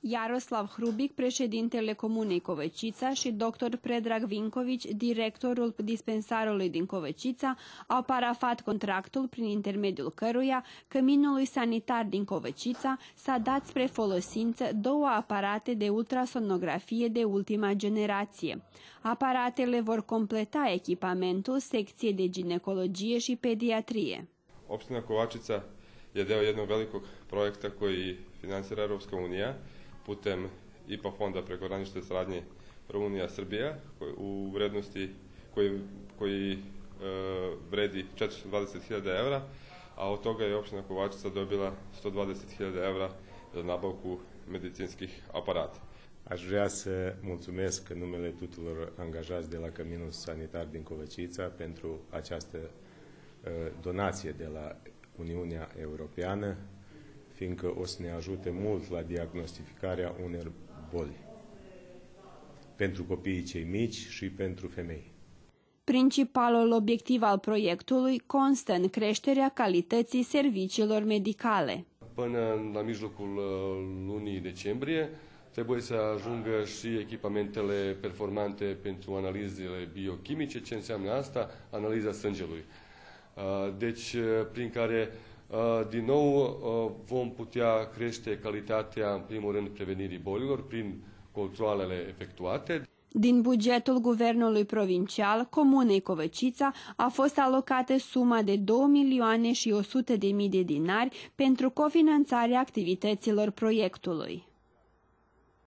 Iaroslav Hrubic, președintele Comunei Covăcița, și dr. Predrag Vincovici, directorul dispensarului din Covăcița, au parafat contractul prin intermediul căruia căminului sanitar din Covăcița s-a dat spre folosință 2 aparate de ultrasonografie de ultima generație. Aparatele vor completa echipamentul secției de ginekologie și pediatrie. Opština Kovačica je deo jednog velikog projekta koji finansira Europska unija putem IPA fonda prekogranične saradnje Rumunija-Srbija u vrednosti koji vredi 420.000 evra, a od toga je opština Kovačica dobila 120.000 evra za nabavku medicinskih aparata. Aș vrea să mulțumesc în numele tuturor angajați de la Căminul Sanitar din Covăcița pentru această donație de la Uniunea Europeană, fiindcă o să ne ajute mult la diagnosticarea unor boli pentru copiii cei mici și pentru femei. Principalul obiectiv al proiectului constă în creșterea calității serviciilor medicale. Până la mijlocul lunii decembrie trebuie să ajungă și echipamentele performante pentru analizele biochimice. Ce înseamnă asta? Analiza sângelui. Deci, prin care, din nou, vom putea crește calitatea, în primul rând, prevenirii bolilor prin controalele efectuate. Din bugetul Guvernului Provincial, Comunei Covăcița a fost alocată suma de 2.100.000 de dinari pentru cofinanțarea activităților proiectului.